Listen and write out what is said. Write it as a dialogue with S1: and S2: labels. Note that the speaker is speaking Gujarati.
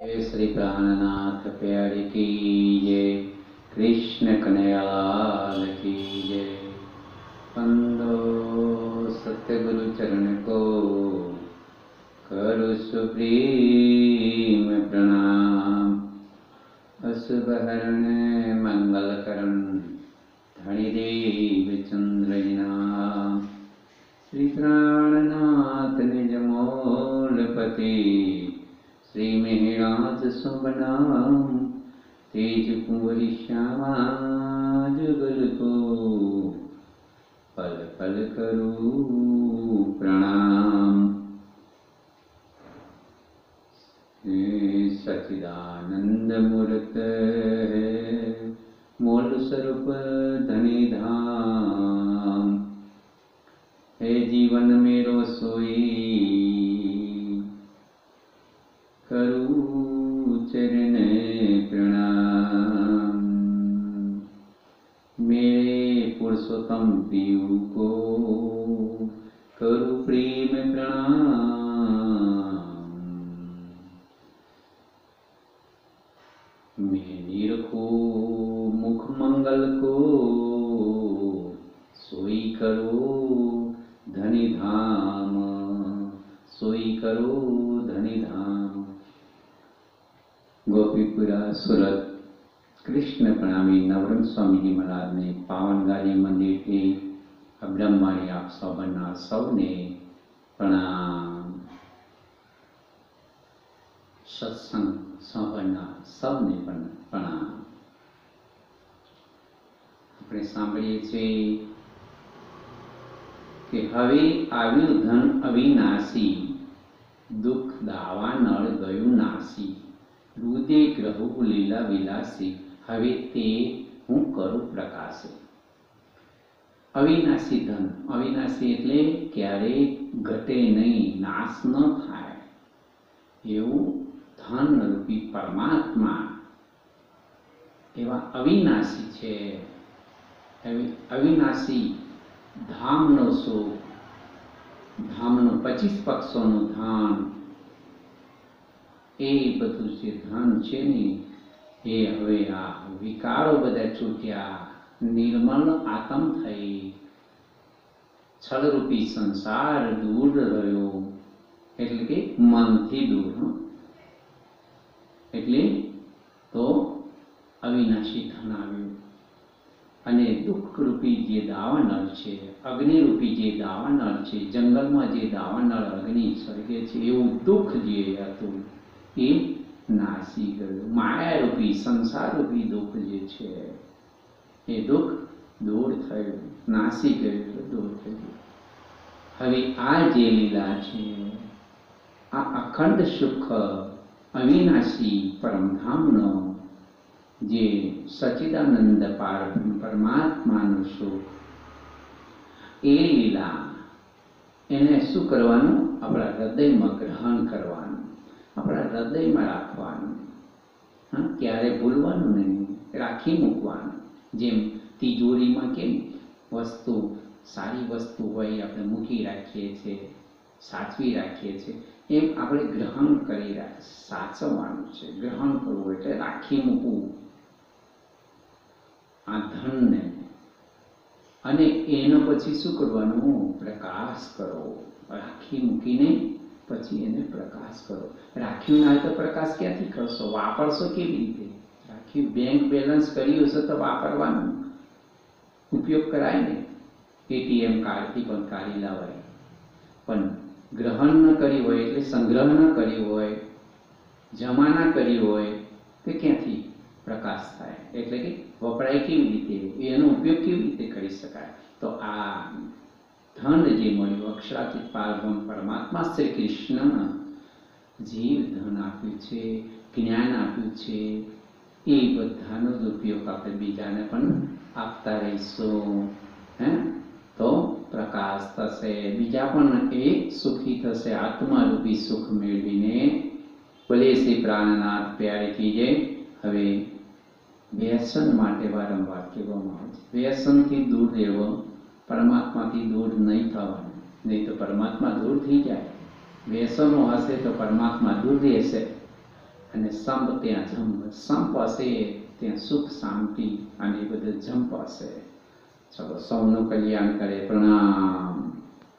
S1: श्री प्राणनाथ प्यारे की जय। कृष्ण कन्हैयालाल की जय। बंदो सत्यगुरु चरण को करो सुप्रीम प्रणाम। अशुभ हरण मंगल करण धनि देव चंद्र नाम। श्री प्राणनाथ निज मूलपति श्री मेहराज सुबनाम। तेज कुंवरी श्यामा जुगल को पल पल करूं प्रणाम। सच्चिदानंद मूर्त मूल स्वरूप धनी धाम। हे जीवन मेरो सोई करूं चरण प्रणाम। मेरे पुरुषोत्तम पीयू को करूं प्रेम प्रणाम। मैं निरखो मुख मंगल को सोई करो धनी धाम। सोई करो धनी धाम। गोपीपुरा सूरत कृष्ण प्रणामी नवरंग स्वामी जी महाराज ने पावन गाजी मंदिर के ब्रह्मवाणी आप सौबना सौने प्रणाम। सत्संग सौबना સૌને પણ પ્રણામ। આપણે સાંભળીએ છીએ કે હવે આવ્યું ધન અવિનાશી, દુઃખ દાવા નળ ગયું નાસી। રુદે ગ્રહુ લીલા વિલાસી, હવે તે હું કરું પ્રકાશે। અવિનાશી ધન, અવિનાશી એટલે ક્યારેય ઘટે નહીં, નાશ ન થાય એવું ધન રૂપી પરમાત્મા એવા અવિનાશી છે। અવિનાશી ધામનો સુખ, ધામનો 25 પક્ષોનું ધામ, એ બધું જે ધન છે ને એ હવે આ વિકારો બધા છૂટ્યા, નિર્મલ આત્મ થઈ, છળરૂપી સંસાર દૂર રહ્યો, એટલે કે મનથી દૂર। એટલે તો અવિનાશી ધન આવ્યું અને દુઃખરૂપી જે દાવાનળ છે, અગ્નિરૂપી જે દાવાનળ છે, જંગલમાં જે દાવાનળ અગ્નિ સળગે છે એવું દુઃખ જે હતું એ નાસી ગયું। માયારૂપી સંસારરૂપી દુઃખ જે છે એ દુઃખ દૂર થયું, નાસી ગયું, દૂર થયું। હવે આ જે લીલા છે, આ અખંડ સુખ અવિનાશી પરમધામનો જે સચ્ચિદાનંદ પરમાત્માનું સુખ, એ લીલા એને શું કરવાનું? આપણા હૃદયમાં ગ્રહણ કરવાનું, આપણા હૃદયમાં રાખવાનું। ક્યારે ભૂલવાનું નહીં, રાખી મૂકવાનું। જેમ તિજોરીમાં કેમ વસ્તુ, સારી વસ્તુ હોય આપણે મૂકી રાખીએ છીએ, સાચવી રાખીએ છીએ, એમ આપણે ગ્રહણ કરી સાચવવાનું છે। ગ્રહણ કરવું એટલે રાખી મૂકવું આ ધનને, અને એનો પછી શું કરવાનું? પ્રકાશ કરો। રાખી મૂકીને પછી એને પ્રકાશ કરો। રાખ્યું ના હોય તો પ્રકાશ ક્યાંથી કરશો? વાપરશો કેવી રીતે? રાખ્યું બેંક બેલેન્સ કર્યું હશે તો વાપરવાનું, ઉપયોગ કરાય ને। એટીએમ કાર્ડથી પણ કાઢી લાવાય, પણ ગ્રહણ ન કર્યું હોય એટલે સંગ્રહ ન કર્યું હોય, જમા ના કર્યું હોય તો ક્યાંથી પ્રકાશ થાય? એટલે કે વપરાય કેવી રીતે, એનો ઉપયોગ કેવી રીતે કરી શકાય? તો આ ધન જે મળ્યું અક્ષરાતીત પારબ્રહ્મ પરમાત્મા શ્રી કૃષ્ણ જીવ ધન આપ્યું છે, જ્ઞાન આપ્યું છે, એ બધાનો જ ઉપયોગ આપણે બીજાને પણ આપતા રહીશું। તો પ્રકાશ થશે, બીજા પણ એ સુખી થશે, આત્મારૂપી સુખ મેળવીને। બોલે શ્રી પ્રાણનાથ પ્યારે કી જય। હવે વ્યસન માટે વારંવાર કહેવામાં આવે છે, વ્યસનથી દૂર રહેવો, પરમાત્માથી દૂર નહીં થવાનું, નહીં તો પરમાત્મા દૂર થઈ જાય। વ્યસનો હશે તો પરમાત્મા દૂર રહેશે। અને સંપ ત્યાં જંપ, સંપ હશે ત્યાં સુખ શાંતિ અને એ બધું જંપ હશે. ચલો સૌનું કલ્યાણ કરે. પ્રણામ.